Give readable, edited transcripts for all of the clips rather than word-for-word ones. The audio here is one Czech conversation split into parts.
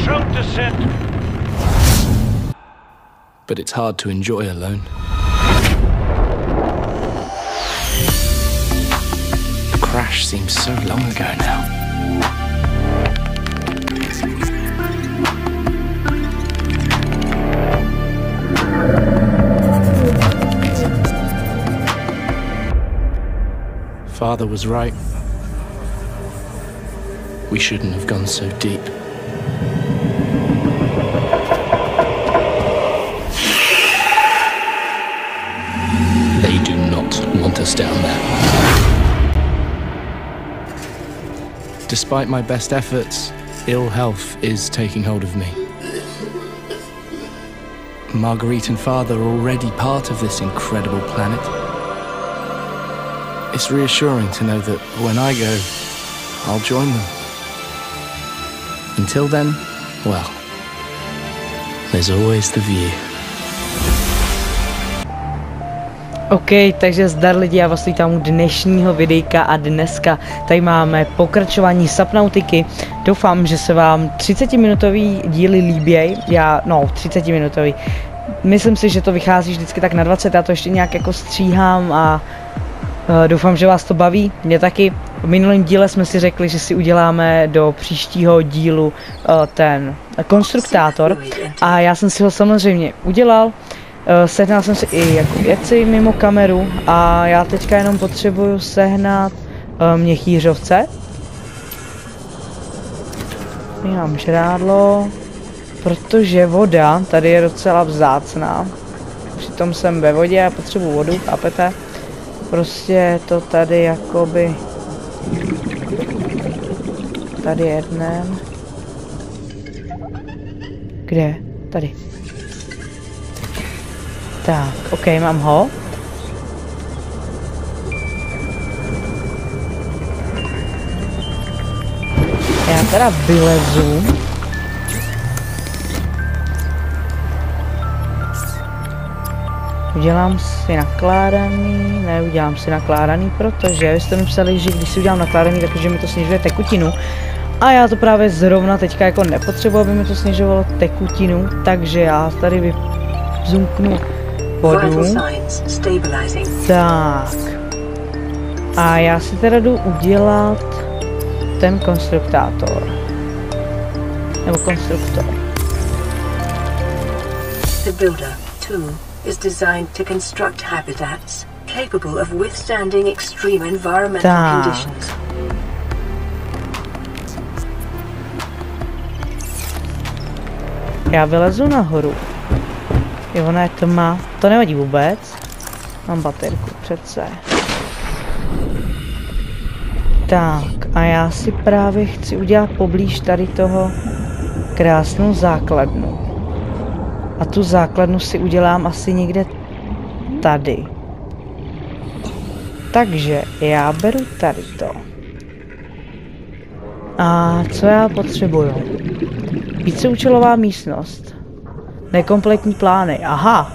Strong descent. But it's hard to enjoy alone. The crash seems so long ago now. Father was right. We shouldn't have gone so deep. They do not want us down there. Despite my best efforts, ill health is taking hold of me. Marguerite and Father are already part of this incredible planet. It's reassuring to know that when I go, I'll join them. Until then, well, there's always the view. OK, takže zdar lidi, já vás vítám u dnešního videjka a dneska tady máme pokračování Subnautiky. Doufám, že se vám 30-minutový díly líběj, 30-minutový. Myslím si, že to vychází vždycky tak na 20, já to ještě nějak jako stříhám a doufám, že vás to baví, mě taky. V minulém díle jsme si řekli, že si uděláme do příštího dílu ten konstruktátor a já jsem si ho samozřejmě udělal. Sehnal jsem si i jako věci mimo kameru a já teďka jenom potřebuju sehnat měchýřovce. Mám žrádlo, protože voda tady je docela vzácná. Přitom jsem ve vodě a potřebuju vodu, chápete? Prostě to tady jakoby... Tady jeden. Kde? Tady. Tak, OK, mám ho. Já teda vylezu. Udělám si nakládaný, neudělám si nakládaný, protože vy jste mi psali, že když si udělám nakládaný, takže mi to snižuje tekutinu. A já to právě zrovna teďka jako nepotřebuji, aby mi to snižovalo tekutinu, takže já tady vyzumknu vodu. Tak. A já si teda jdu udělat ten konstruktátor. Nebo konstruktor. The builder, too, is designed to construct habitats capable of withstanding extreme environmental conditions. Já vylezu nahoru. Jo, ona je tma. To nevadí vůbec. Mám baterku přece. Tak, a já si právě chci udělat poblíž tady toho krásnou základnu. A tu základnu si udělám asi někde tady. Takže já beru tady to. A co já potřebuju? Víceúčelová místnost. Nekompletní plány. Aha.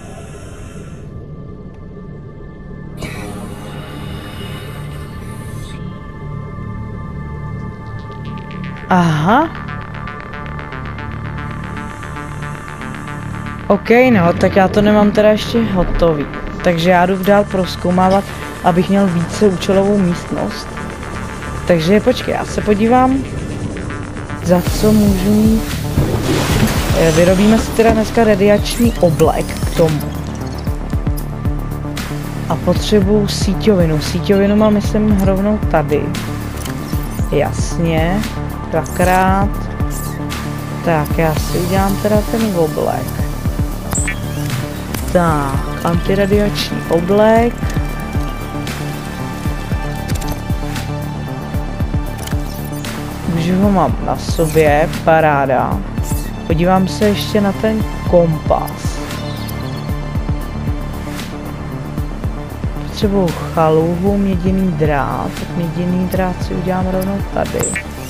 Aha. OK, no, tak já to nemám teda ještě hotový. Takže já jdu dál prozkoumávat, abych měl víceúčelovou místnost. Takže počkej, já se podívám, za co můžu mít. Vyrobíme si teda dneska radiační oblek k tomu. A potřebuju síťovinu. Síťovinu mám, myslím, rovnou tady. Jasně. Dvakrát. Tak, já si udělám teda ten oblek. Tak, antiradiační oblek. Už ho mám na sobě, paráda. Podívám se ještě na ten kompas. Potřebuju chaluhu, měděný drát. Tak měděný drát si udělám rovnou tady.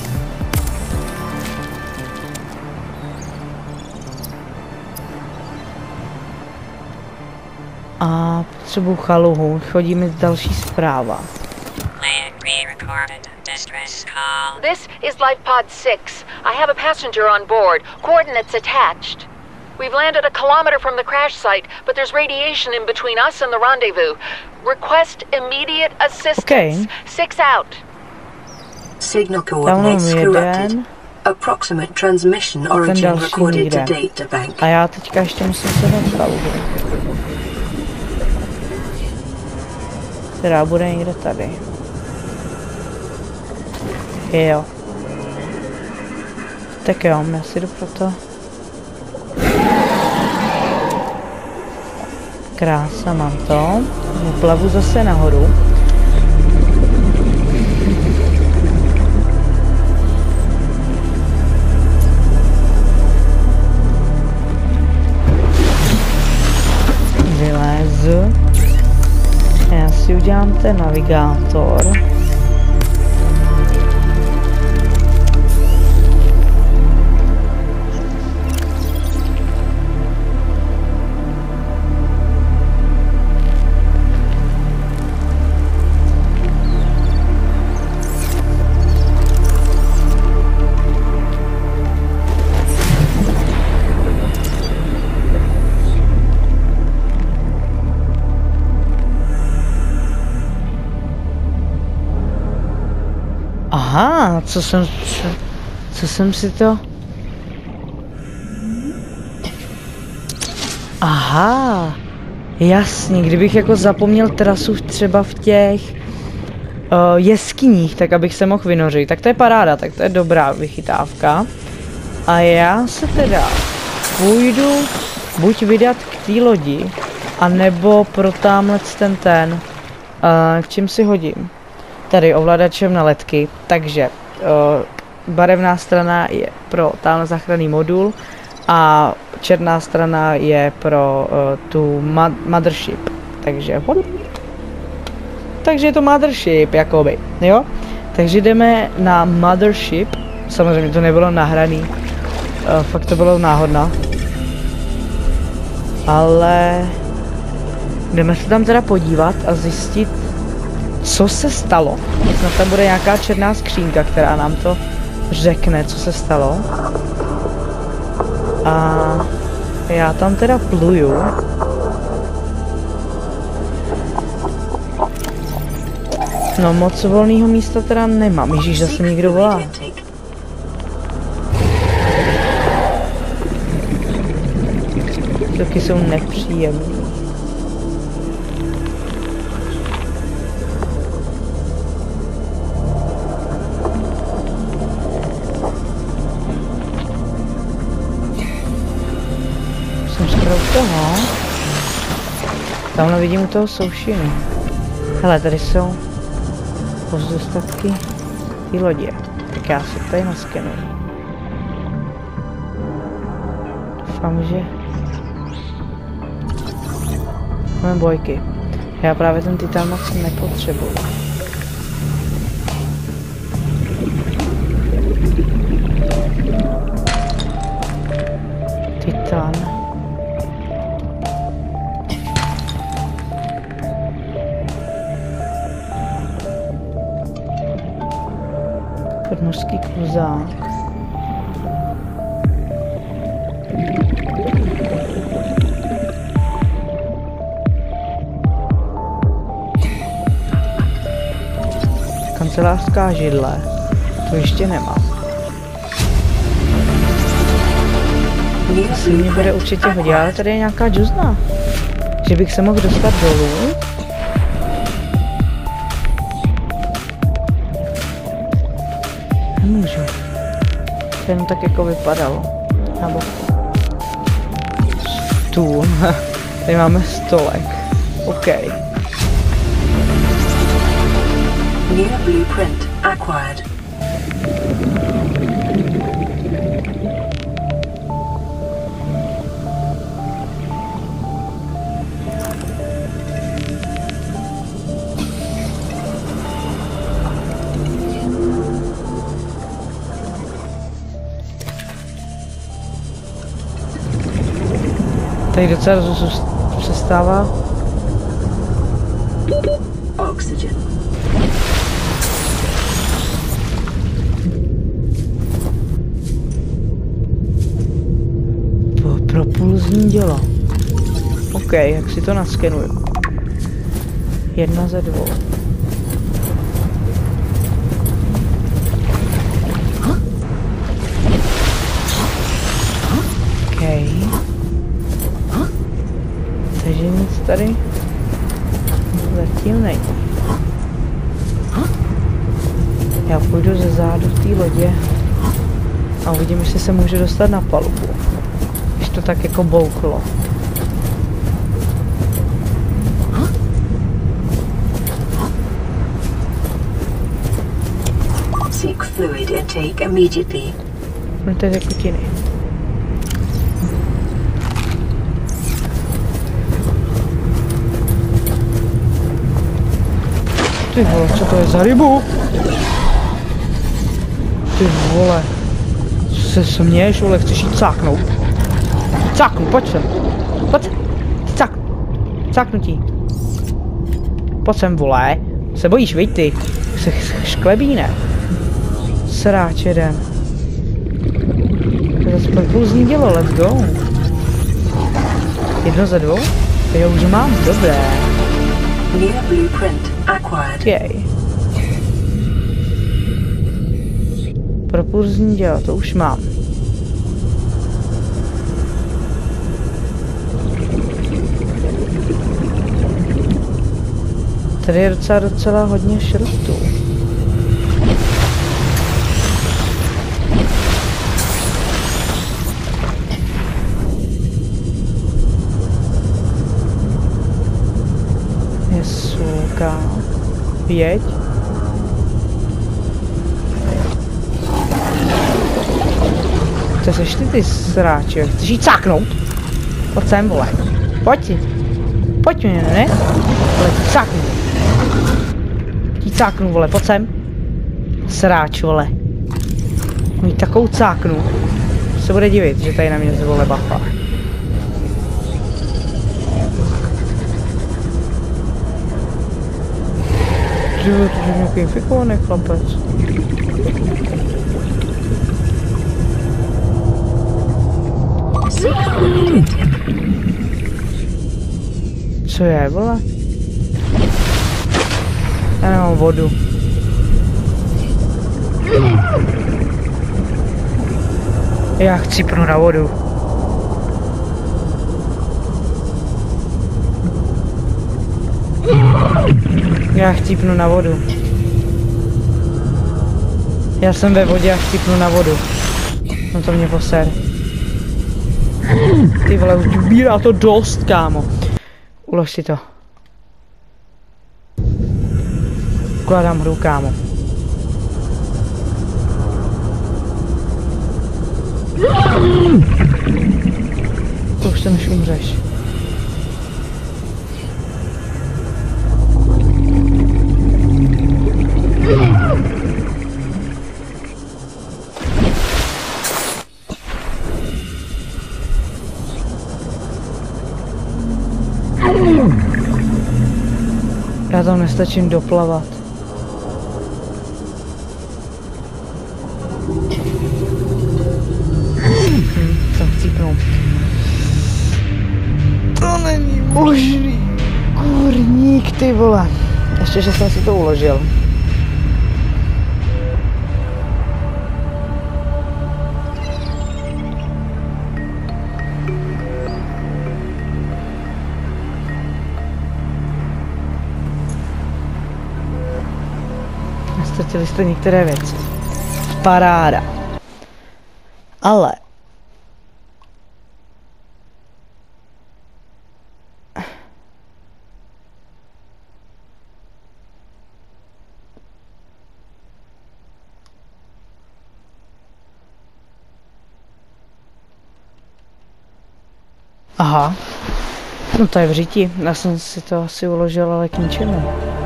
A potřebuju chaluhu, chodí mi další zpráva. This is LifePod 6. I have a passenger on board. Coordinates attached. We've landed a kilometer from the crash site, but there's radiation in between us and the rendezvous. Request immediate assistance. Okay. 6 out. Signal coordinates corrupted. Approximate transmission origin recorded to data bank. A já teďka ještě musím se dostat. Která bude někde tady. Jo. Tak jo, já si jdu pro to. Krása, mám to. Plavu zase nahoru. Vylézu. Já si udělám ten navigátor. Aha, co jsem si to... Aha, jasně, kdybych jako zapomněl trasu třeba v těch jeskyních, tak abych se mohl vynořit, tak to je paráda, tak to je dobrá vychytávka. A já se teda půjdu buď vydat k té lodi, anebo pro tamhle ten, k čím si hodím. Tady ovladačem na letky, takže barevná strana je pro tamhle záchranný modul a černá strana je pro tu mothership, takže je to mothership, jakoby, jo? Takže jdeme na mothership, samozřejmě to nebylo nahraný, fakt to bylo náhodná, ale jdeme se tam teda podívat a zjistit, co se stalo. Snad tam bude nějaká černá skřínka, která nám to řekne, co se stalo. A já tam teda pluju. No moc volného místa teda nemám. Ježíš, zase někdo volá. Taky jsou nepříjemný. Toho. Tamhle vidím u toho soušiny. Hele, tady jsou pozůstatky té lodě. Tak já si tady naskenuju. Doufám, že... Máme bojky. Já právě ten titán moc nepotřebuju. Titán. Podmořský kluzák. Kancelářská židle. To ještě nemám. To se mě bude určitě hodit, ale tady je nějaká džuzna. Že bych se mohl dostat dolů. Nemůžu. To jen tak jako vypadalo. Nebo... Stůl. Tady máme stolek. OK. New blueprint acquired. Tady docela přestává. Oxygen. Propulzní dělo. OK, jak si to naskenuju. 1 ze 2. OK. Takže nic tady zatím není. Já půjdu ze zádu té lodě a uvidím, jestli se můžu dostat na palubu. Když to tak jako bouklo. Seek fluid intake immediately. No to je tekutiny. Ty vole, co to je za rybu? Ty vole. Co se směješ, vole, chceš jí cáknout? Cáknu, pojď sem. Pojď sem. Cáknutí. Pojď sem, vole. Se bojíš, viď ty? Se šklebí, ne? Sráč jeden. To je zase propulzní dělo, let's go. 1 ze 2? Já už mám, dobré. New blueprint acquired. Okay. Propulzní dělo, to už mám. Tady je docela hodně šrotu. Jesuka. Jeď. Co seš ty sráče? Chceš jí cáknout? Pojď sem, vole. Pojď. Pojď mě, ne? Vole, ti cáknu. Ti cáknu, vole, pojď sem. Sráč, vole. Mít takovou cáknu. Se bude divit, že tady na mě zvole bafa. To je nějaký infikovaný chlapec. Co je, vole? Já nemám vodu. Já chcípnu na vodu. Já chcípnu na vodu. Já jsem ve vodě a chcípnu na vodu. No to mě poser. Ty vole, už ubírá to dost, kámo. Ulož si to. Ukládám hru, kámo. To už to než umřeš. Já tam nestačím doplavat. Tam chcípnu. To není možný. Kurník, ty vole. Ještě, že jsem si to uložil. Ztratili jste některé věci. Paráda. Ale aha. No to je v říti. Já jsem si to asi uložil, ale k ničemu.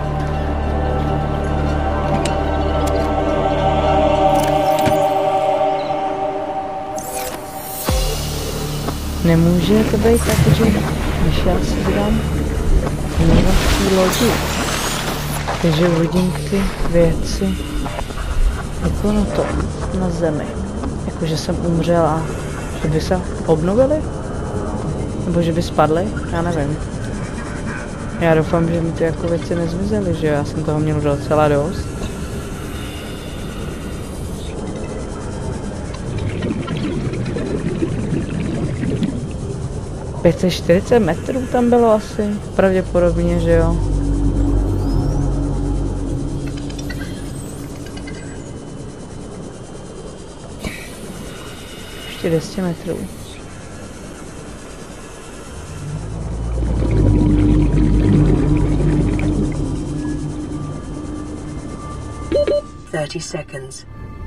Nemůže to být tak, že když já si dám v lodi, takže uvidím ty věci jako na zemi. Jakože jsem umřel a že by se obnovili? Nebo že by spadly? Já nevím. Já doufám, že mi ty jako věci nezmizely, že já jsem toho měl docela dost. ...540 metrů tam bylo asi, pravděpodobně, že jo. Ještě 200 metrů. Seconds.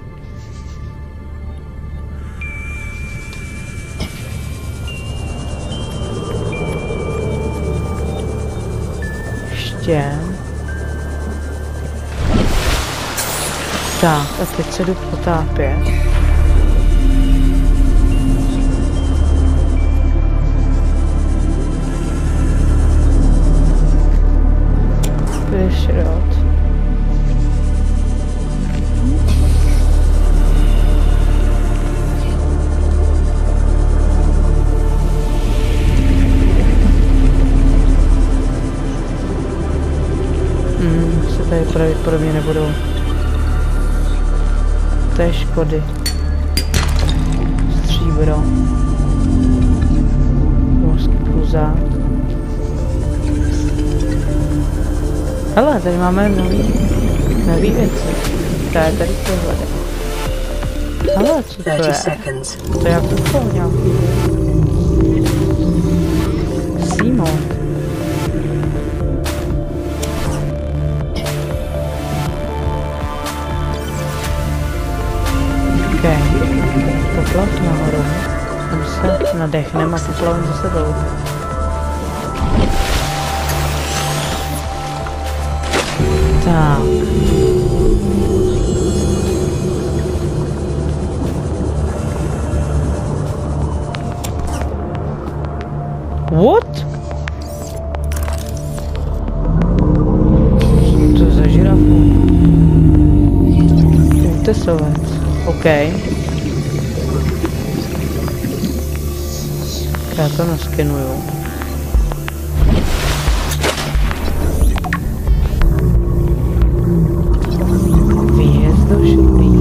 Ještě. Tak, a teď se jdu potápět. Budeš rád. Tady pravděpodobně nebudou té škody. Stříbro. Mořský průzák. Hele, tady máme nový věci. To je tady tohle. Hele, co to je? To je jako to nějaký. Simon. OK, poplav nahoru, tam se nadechneme a poplavím zase dolů. Tak. What? Co to je za žirafu? Útesovec. OK. Já to naskenuju. Výjezd do šupí.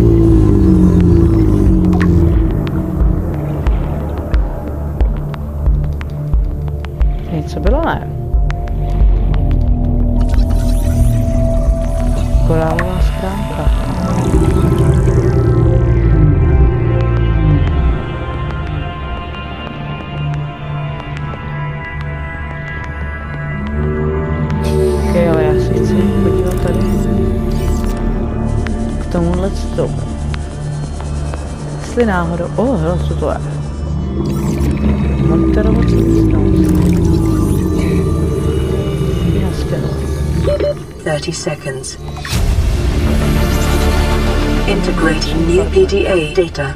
Něco bylo, ne? Korálová schránka. Tomuhle stromu. Jestli náhodou... hele, co to je? Monitorovací místnost. Naskenovat. 30 seconds. Integrating new PDA data.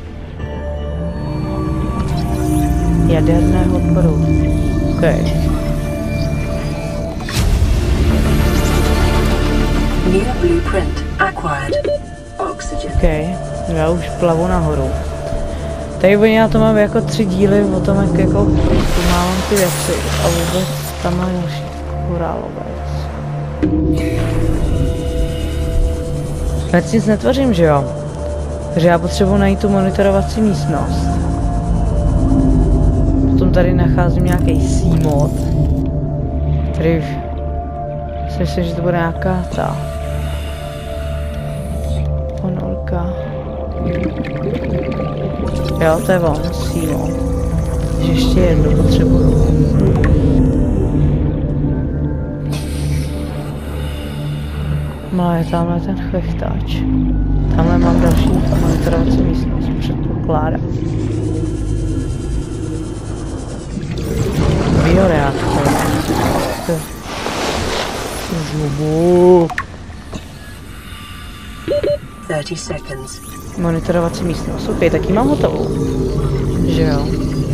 Jaderného odporu. OK. New blueprint acquired. Oxygen. OK, já už plavu nahoru. Tady oni na to mám jako 3 díly o tom, jak jako zkoumávám ty věci a vůbec tam má další korálovec. Hned nic netvořím, že jo? Takže já potřebuji najít tu monitorovací místnost. Potom tady nacházím nějaký C-mod, který si myslím, že to bude nějaká ta ponorka. Jo, to je on, C-mod. Takže ještě jednu potřebuju. No je tamhle ten chvechtáč. Tamhle mám další monitorovací místnost, předpokládám. Bioreaktor. Žubu. 30 seconds. Monitorovací místnost. OK, taky mám hotovou. Že jo.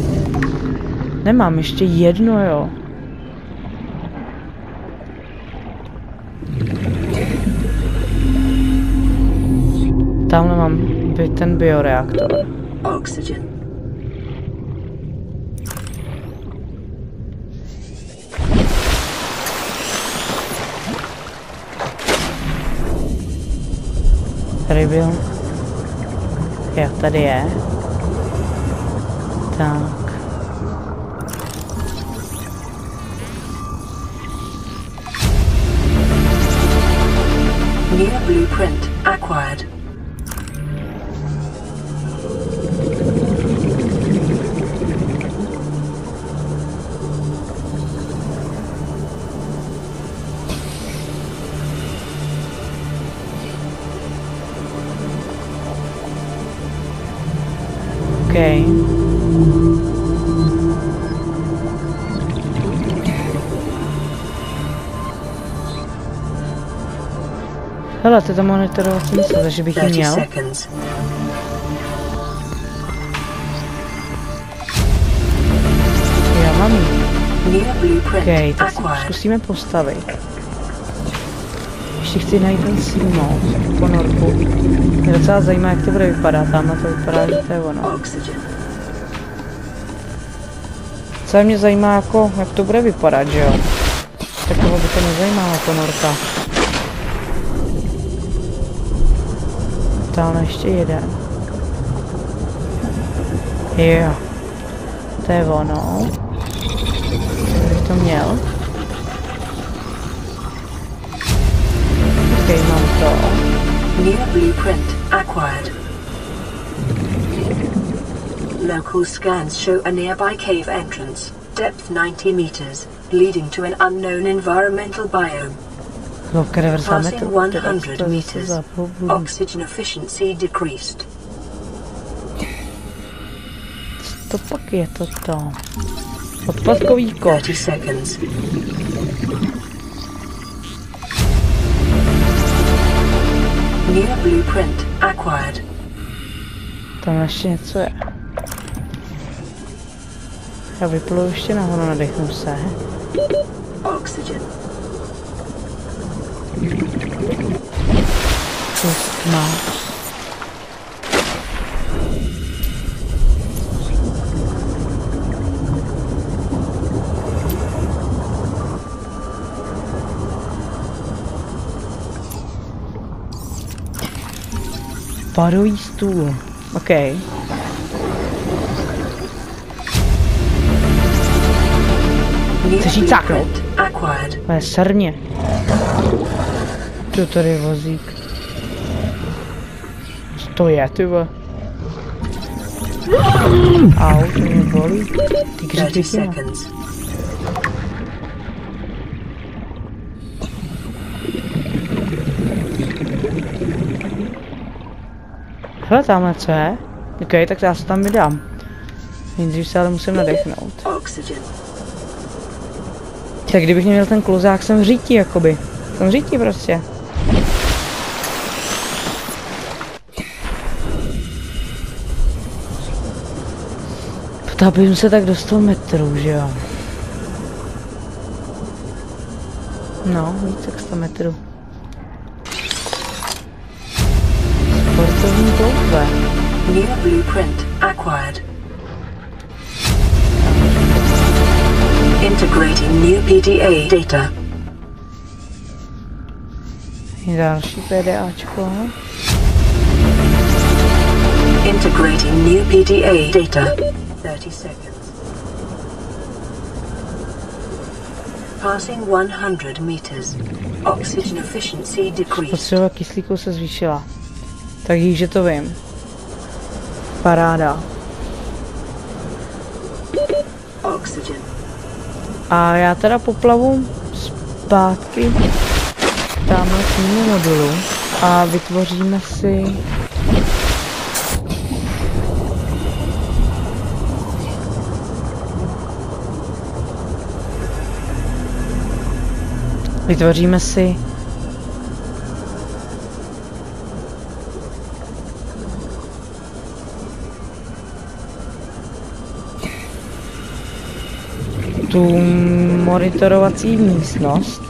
Nemám ještě jedno, jo. Tamhle mám ten bioreaktor. Oxygen. Tady byl. Jo, tady je. Tak. New blueprint acquired. Okay. Hele, to je ta monitorovací místo, takže bych ji měl. Já mám ji. Ok, tak si zkusíme postavit. Ještě chci najít ten símol, ponorku. Mě docela zajímá, jak to bude vypadat. Tamhle to vypadá, že to je ono. Co mě zajímá, jako, jak to bude vypadat, že jo? Tak toho by to nezajímala ponorka. Tamhle ještě jeden. Jo. To je ono. Bych to měl. Ok, mám to. New blueprint acquired. Local scans show a nearby cave entrance, depth 90 meters, leading to an unknown environmental biome. Passing 100 meters, oxygen efficiency decreased. To pak je to. Odpadkový kov. 30 seconds. New blueprint acquired. Tam ještě něco je. Já vyplu ještě nahoru, nadechnu se. Oxygen. Má. Padový stůl. OK. Chceš jít cáknout? To je srně. Tu tady je vozík. Co to je, ty vole? Au, to mě bolí. Ty křičky. Hele, tamhle co je? OK, tak já se tam vydám. Nejdřív se ale musím nadechnout. Tak kdybych měl ten kluzák, jsem v řítí, jakoby. Jsem v řítí prostě. Potápím se tak do 100 metrů, že jo? No, víc jak 100 metrů. Sportovní koupve. New blueprint acquired. Integrating new PDA data. Další PDAčko. Integrating new PDA data. 30 seconds. Passing 100 meters. Oxygen efficiency decreased. Potřeba kyslíku se zvýšila. Takže to vím. Paráda. Oxygen. A já teda poplavu zpátky tamhle k mému modulu a vytvoříme si tu monitorovací místnost.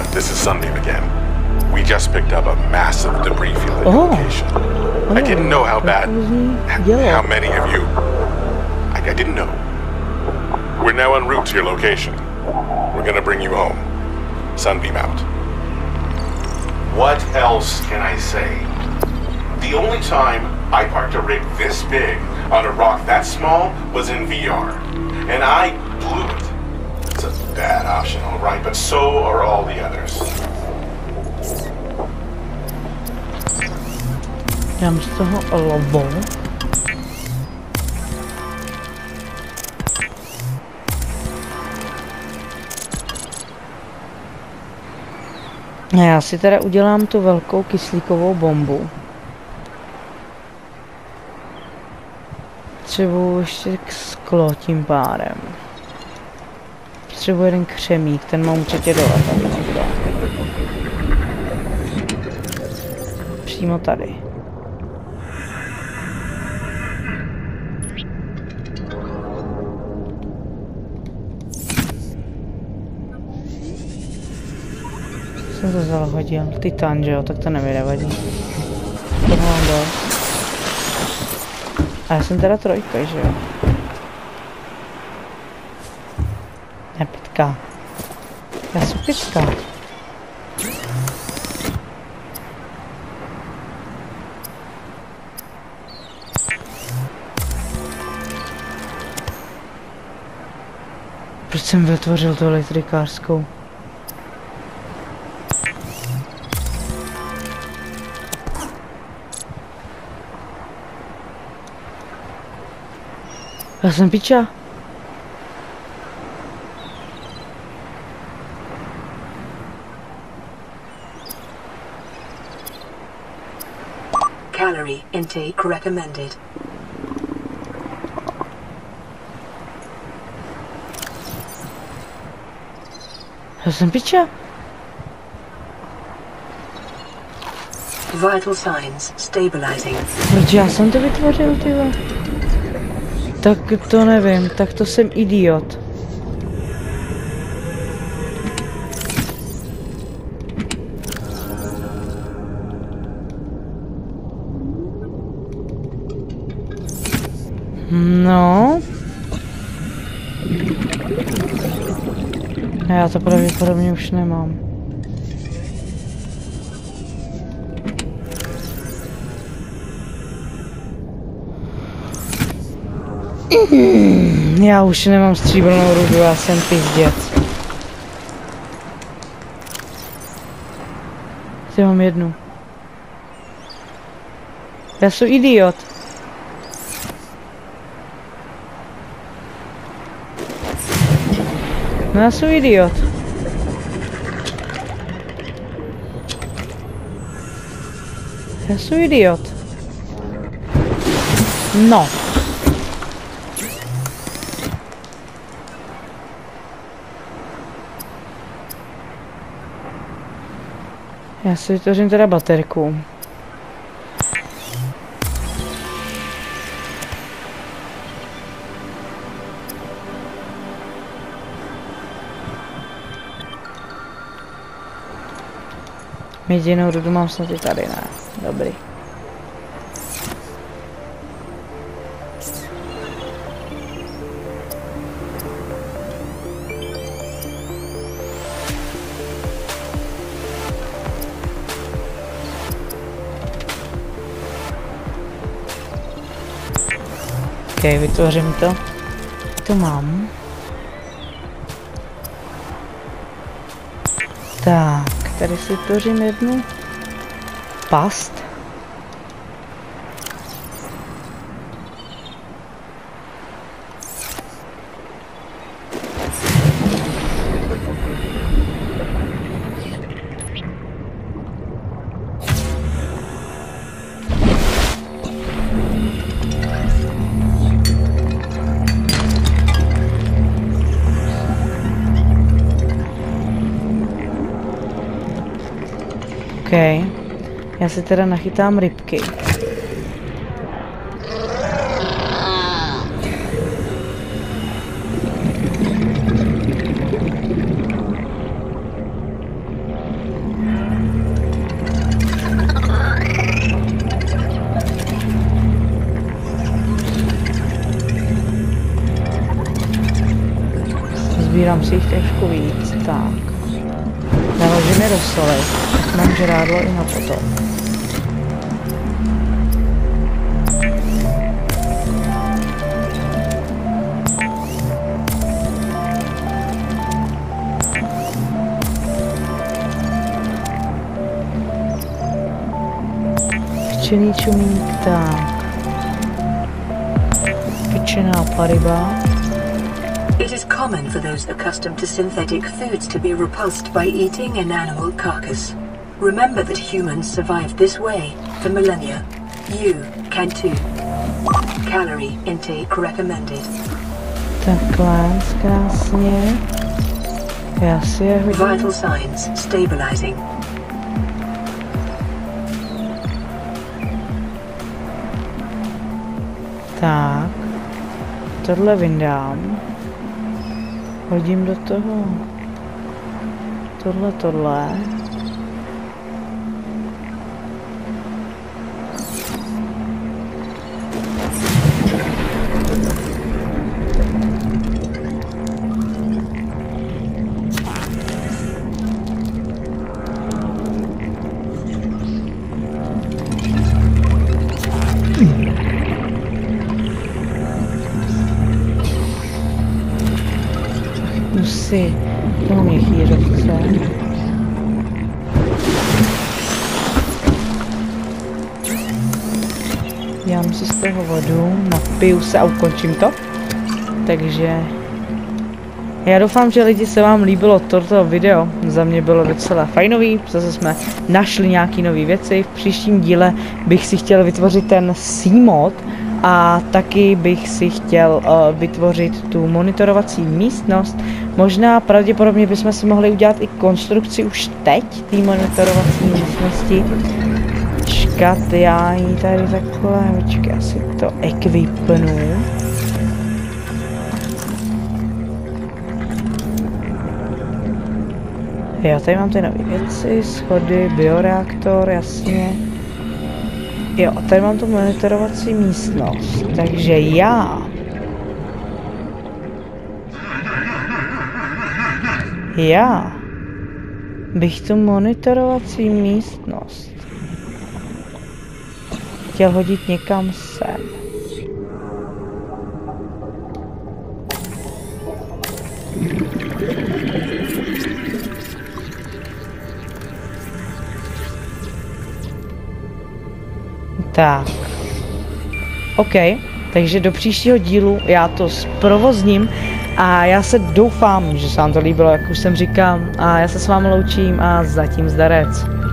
This is Sunbeam again. We just picked up a massive debris field at your location. I didn't know how bad, how many of you. I didn't know. We're now en route to your location. We're gonna bring you home. Sunbeam out. What else can I say? The only time I parked a rig this big on a rock that small was in VR. And I blew it. It's a bad option, all right, but so are all the others. Dám z toho lobo. Já si teda udělám tu velkou kyslíkovou bombu. Potřebuji ještě sklo tím pádem. Potřebuji jeden křemík, ten mám určitě dole tady. Přímo tady. Jsem to zahodil. Titan, že jo? Tak to nevydavadí. To mám dost. A já jsem teda trojka, že jo? Ne, pitka. Já jsem pitka. Proč jsem vytvořil tu elektrikářskou? Já jsem piča. Calorie intake recommended. Já jsem piča. Vital signs stabilizing. Proč já jsem to vytvořil, tyhle? Tak to nevím, tak to jsem idiot. No. Já to pravděpodobně už nemám. Já už nemám stříbrnou rudu, já jsem pizděc. Já mám jednu. Já jsem idiot. No já jsem idiot. Já jsem idiot. No. Já si vytvořím teda baterku. Měděnou rudu mám snad i tady, ne? Dobrý. OK, vytvořím to. To mám. Tak, tady si vytvořím jednu past. OK, já si teda nachytám rybky. dám si jich trošku víc, tak. Naložím je do soli, mám žrádlo i na potom. Pečený čumík, tak. Pečená pariba. It is common for those accustomed to synthetic foods to be repulsed by eating an animal carcass. Remember that humans survived this way for millennia. You can too. Calorie intake recommended. Takhle, krásně. Já si je hodím. Vital signs stabilizing. Tak, tohle vyndám, hodím do toho tohle. Si toho měchýřovce. Dám si z toho vodu, napiju se a ukončím to. Takže já doufám, že lidi se vám líbilo toto video. Za mě bylo docela fajnový, zase jsme našli nějaké nové věci. V příštím díle bych si chtěl vytvořit ten C-mod a taky bych si chtěl vytvořit tu monitorovací místnost. Možná pravděpodobně bychom si mohli udělat i konstrukci už teď, té monitorovací místnosti. Čekat, já ji tady takhle, počkej, já si to ekvipnu. Jo, tady mám ty nové věci, schody, bioreaktor, jasně. Jo, tady mám tu monitorovací místnost, takže já bych tu monitorovací místnost chtěl hodit někam sem. Tak. OK, takže do příštího dílu já to zprovozním a já se doufám, že se vám to líbilo, jak už jsem říkal, a já se s vámi loučím a zatím zdarec.